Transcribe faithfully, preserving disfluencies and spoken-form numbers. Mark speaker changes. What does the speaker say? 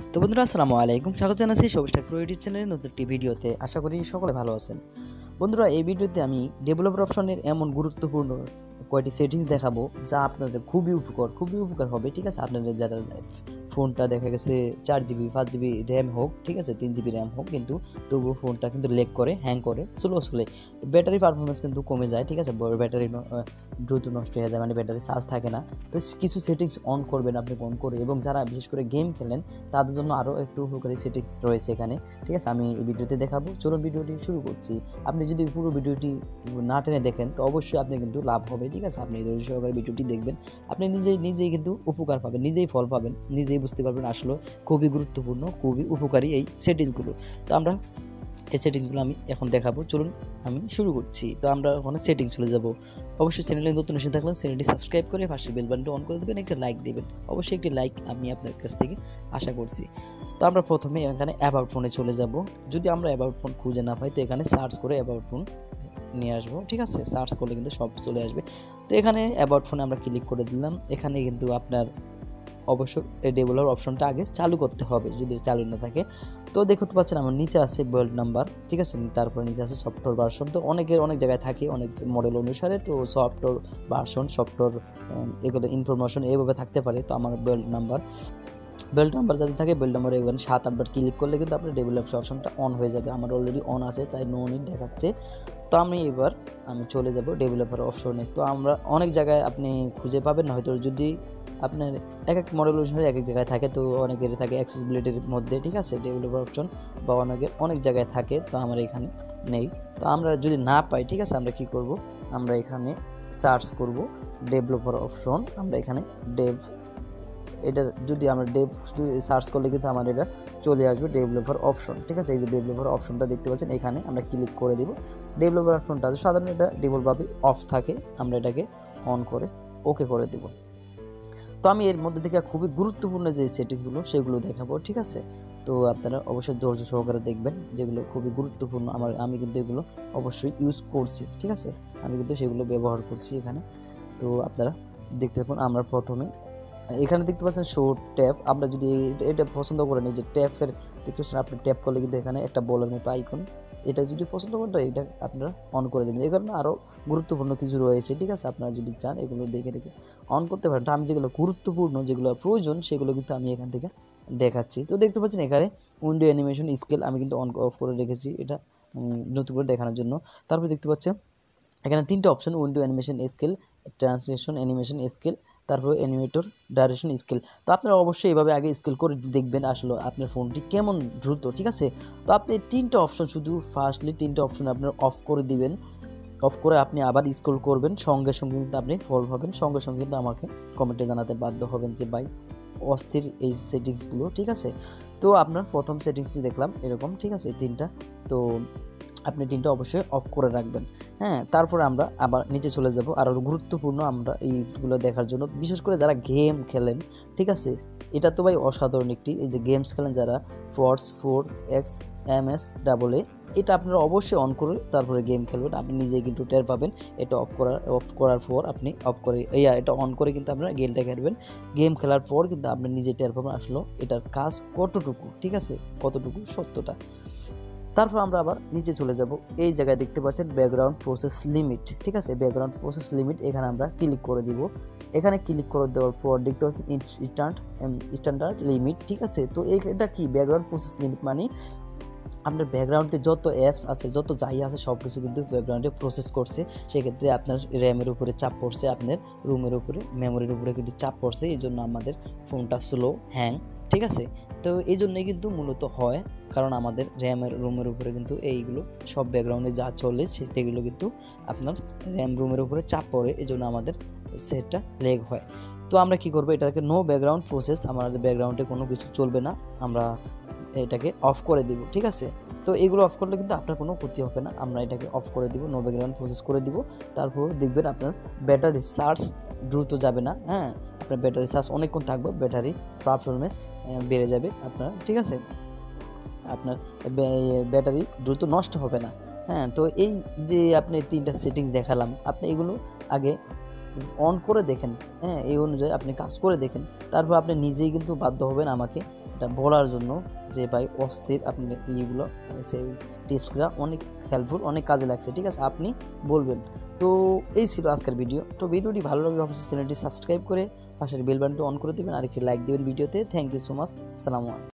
Speaker 1: তো বন্ধুরা আসসালামু আলাইকুম, স্বাগত জানাচ্ছি সবুজ টেক প্রো ইউটিউব চ্যানেলের নতুন একটি ভিডিওতে। আশা করি সকলে ভালো আছেন। বন্ধুরা, এই ভিডিওতে আমি ডেভেলপার অপশনের এমন গুরুত্বপূর্ণ কয়েকটি সেটিংস দেখাবো যা আপনাদের খুবই উপকার খুবই উপকার হবে। ঠিক আছে, আপনাদের যারা ফোনটা দেখা গেছে চার জিবি পাঁচ জিবি র্যাম হোক, ঠিক আছে তিন জিবি র্যাম হোক, কিন্তু তবুও ফোনটা কিন্তু লেগ করে, হ্যাং করে, স্লো চলে, ব্যাটারি পারফরমেন্স কিন্তু কমে যায়। ঠিক আছে, ব্যাটারি দ্রুত নষ্ট হয়ে যায়, মানে ব্যাটারি চার্জ থাকে না। তো কিছু সেটিংস অন করবেন আপনি অন করে, এবং যারা বিশেষ করে গেম খেলেন তাদের জন্য আরও একটু উপকারী সেটিংস রয়েছে এখানে। ঠিক আছে, আমি এই ভিডিওতে দেখাবো। চলুন ভিডিওটি শুরু করছি। আপনি যদি পুরো ভিডিওটি না টেনে দেখেন তো অবশ্যই আপনি কিন্তু লাভ হবে। ঠিক আছে, আপনি ধৈর্য সহকারে ভিডিওটি দেখবেন, আপনি নিজেই নিজেই কিন্তু উপকার পাবেন, নিজেই ফল পাবেন, নিজেই বুঝতে পারবেন আসলে খুবই গুরুত্বপূর্ণ, খুবই উপকারী এই সেটিংসগুলো। তো আমরা এই সেটিংসগুলো আমি এখন দেখাবো। চলুন আমি শুরু করছি। তো আমরা ওখানে সেটিংস চলে যাব। অবশ্যই চ্যানেলে নতুন এসে থাকলে চ্যানেলটি সাবস্ক্রাইব করে পাশে বেল বাটনটি অন করে দেবেন, একটা লাইক দেবেন। অবশ্যই একটি লাইক আমি আপনার কাছ থেকে আশা করছি। তো আমরা প্রথমে এখানে অ্যাবাউট ফোনে চলে যাব। যদি আমরা অ্যাবাউট ফোন খুঁজে না পাই তো এখানে সার্চ করে অ্যাবাউট ফোন নিয়ে আসবো। ঠিক আছে, সার্চ করলে কিন্তু সব চলে আসবে। তো এখানে অ্যাবাউট ফোনে আমরা ক্লিক করে দিলাম। এখানে কিন্তু আপনার অবশ্যই এই ডেভেলপার অপশনটা আগে চালু করতে হবে, যদি চালু না থাকে। তো দেখতে পাচ্ছেন আমার নিচে আছে বিল্ড নাম্বার, ঠিক আছে, তারপর নিচে আছে সফটওয়্যার ভার্সন। তো অনেকের অনেক জায়গায় থাকে, অনেক মডেল অনুসারে। তো সফটওয়্যার ভার্সন, সফটওয়্যার এগুলো ইনফরমেশন এইভাবে থাকতে পারে। তো আমার বিল্ড নাম্বার বেল্ট নাম্বার যাতে থাকে, বেল্ট নাম্বার এখানে সাত আটবার ক্লিক করলে কিন্তু আপনার ডেভেলপার অপশনটা অন হয়ে যাবে। আমার অলরেডি অন আছে, তাই নো নিড দেখাচ্ছে। তো আমি এবার আমি চলে যাব ডেভেলপার অপশনে। তো আমরা অনেক জায়গায় আপনি খুঁজে পাবেন না, হয়তো যদি আপনার এক এক মডেল অনুসারে এক এক জায়গায় থাকে। তো অনেকের থাকে অ্যাক্সেসিবিলিটির মধ্যে, ঠিক আছে, ডেভেলপার অপশন, বা অনেকের অনেক জায়গায় থাকে। তো আমার এখানে নেই। তো আমরা যদি না পাই, ঠিক আছে, আমরা কি করব, আমরা এখানে সার্চ করব ডেভেলপার অপশন। আমরা এখানে ডেভ এটা যদি আমরা ডেভ সার্চ করলে কিন্তু আমার এটা চলে আসবে ডেভেলপার অপশন। ঠিক আছে, এই যে ডেভেলপার অপশনটা দেখতে পাচ্ছেন, এখানে আমরা ক্লিক করে দিব। ডেভেলপার অপশনটা সাধারণত এটা ডিফল্টভাবে অফ থাকে, আমরা এটাকে অন করে ওকে করে দেব। তো আমি এর মধ্যে থেকে খুবই গুরুত্বপূর্ণ যে সেটিংসগুলো সেগুলো দেখাবো। ঠিক আছে, তো আপনারা অবশ্যই ধৈর্য সহকারে দেখবেন, যেগুলো খুবই গুরুত্বপূর্ণ। আমার আমি কিন্তু এগুলো অবশ্যই ইউজ করছি। ঠিক আছে, আমি কিন্তু সেগুলো ব্যবহার করছি এখানে। তো আপনারা দেখতে থাকুন। আমরা প্রথমে এখানে দেখতে পাচ্ছেন শো ট্যাপ। আমরা যদি এটা পছন্দ করেন, এই যে ট্যাপের দেখতে পাচ্ছেন, আপনি ট্যাপ করলে কিন্তু এখানে একটা বলের মতো আইকন, এটা যদি পছন্দ করেন তো এটা আপনারা অন করে দেবেন। এই কারণে আরও গুরুত্বপূর্ণ কিছু রয়েছে। ঠিক আছে, আপনারা যদি চান এগুলো দেখে দেখে অন করতে পারেন। তো আমি যেগুলো গুরুত্বপূর্ণ, যেগুলো প্রয়োজন, সেগুলো কিন্তু আমি এখান থেকে দেখাচ্ছি। তো দেখতে পাচ্ছেন এখানে উইন্ডো অ্যানিমেশন স্কেল আমি কিন্তু অন অফ করে রেখেছি, এটা নতুন করে দেখানোর জন্য। তারপর দেখতে পাচ্ছেন এখানে তিনটে option, window animation scale, translation animation scale, তারপর অ্যানিমেটর ডাইরেকশন স্কেল। তো আপনারা অবশ্যই এভাবে আগে স্কেল করে দেখবেন আসলে আপনার ফোনটি কেমন দ্রুত। ঠিক আছে, তো আপনি তিনটে অপশন, শুধু ফার্স্টলি তিনটে অপশন আপনার অফ করে দিবেন। অফ করে আপনি আবার স্ক্রল করবেন, সঙ্গে সঙ্গে কিন্তু আপনি ফল পাবেন। সঙ্গে সঙ্গে কিন্তু আমাকে কমেন্টে জানাতে বাধ্য হবেন যে ভাই অস্থির এই সেটিংসগুলো। ঠিক আছে, তো আপনার প্রথম সেটিংসটি দেখলাম এরকম। ঠিক আছে, তিনটা, তো আপনি তিনটা অবশ্যই অফ করে রাখবেন। হ্যাঁ, তারপরে আমরা আবার নিচে চলে যাব। আরও গুরুত্বপূর্ণ আমরা এইগুলো দেখার জন্য, বিশেষ করে যারা গেম খেলেন। ঠিক আছে, এটা তো ভাই অসাধারণ একটি, এই যে গেমস খেলেন যারা, force four X M S double A, এটা আপনারা অবশ্যই অন করে তারপরে গেম খেলবেন। আপনি নিজেই কিন্তু টের পাবেন। এটা অফ করার অফ করার পর আপনি অফ করে এই এটা অন করে কিন্তু আপনারা গেমটা খেলবেন। গেম খেলার পর কিন্তু আপনি নিজেই টের পাবেন আসলে এটার কাজ কতটুকু। ঠিক আছে, কতটুকু সত্যটা। তারপর আমরা আবার নিচে চলে যাব। এই জায়গায় দেখতে পাচ্ছেন ব্যাকগ্রাউন্ড প্রসেস লিমিট। ঠিক আছে, ব্যাকগ্রাউন্ড প্রসেস লিমিট, এখানে আমরা ক্লিক করে দিব। এখানে ক্লিক করে দেওয়ার পর দেখতে পাচ্ছেন ইনস্ট্যান্ট স্ট্যান্ডার্ড লিমিট। ঠিক আছে, তো এটা কি ব্যাকগ্রাউন্ড প্রসেস লিমিট, মানে আপনার ব্যাকগ্রাউন্ডে যত অ্যাপস আছে, যত যাই আছে, সব কিছু কিন্তু ব্যাকগ্রাউন্ডে প্রসেস করছে। সেক্ষেত্রে আপনার র্যামের উপরে চাপ পড়ছে, আপনার রুমের উপরে, মেমোরির উপরে কিন্তু চাপ পড়ছে। এই জন্য আমাদের ফোনটা স্লো, হ্যাং। ঠিক আছে, তো এই জন্যই কিন্তু মূলত হয়, কারণ আমাদের র্যামের রুমের উপরে কিন্তু এইগুলো সব ব্যাকগ্রাউন্ডে যা চলে সেগুলো কিন্তু আপনার র্যাম রুমের উপরে চাপ পড়ে, এই জন্য আমাদের সেটটা লেগ হয়। তো আমরা কি করবো, এটাকে নো ব্যাকগ্রাউন্ড প্রসেস, আমাদের ব্যাকগ্রাউন্ডে কোনো কিছু চলবে না, আমরা এটাকে অফ করে দিব। ঠিক আছে, তো এগুলো অফ করলে কিন্তু আপনার কোনো ক্ষতি হবে না। আমরা এটাকে অফ করে দিব, নো ব্যাকগ্রাউন্ড প্রসেস করে দিব। তারপর দেখবেন আপনার ব্যাটারি চার্জ দ্রুত যাবে না। হ্যাঁ, আপনার ব্যাটারি চার্জ অনেকক্ষণ থাকবে, ব্যাটারি পারফরমেন্স বেড়ে যাবে আপনার। ঠিক আছে, আপনার ব্যাটারি দ্রুত নষ্ট হবে না। হ্যাঁ, তো এই যে আপনি তিনটা সেটিংস দেখালাম, আপনি এগুলো আগে অন করে দেখেন, হ্যাঁ এই অনুযায়ী আপনি কাজ করে দেখেন, তারপর আপনি নিজেই কিন্তু বাধ্য হবেন আমাকে এটা বলার জন্য যে ভাই অস্থির আপনি এইগুলো সেই টিপসগুলো অনেক হেল্পফুল, অনেক কাজে লাগছে। ঠিক আছে, আপনি বলবেন। তো এই ছিল আজকের ভিডিও। তো ভিডিওটি ভালো লাগলে অবশ্যই চ্যানেলটি সাবস্ক্রাইব করে পাশের বেল বাটনটি অন করে দেবেন আর একটি লাইক দেবেন ভিডিওতে। Thank you so much. আসসালামু আলাইকুম।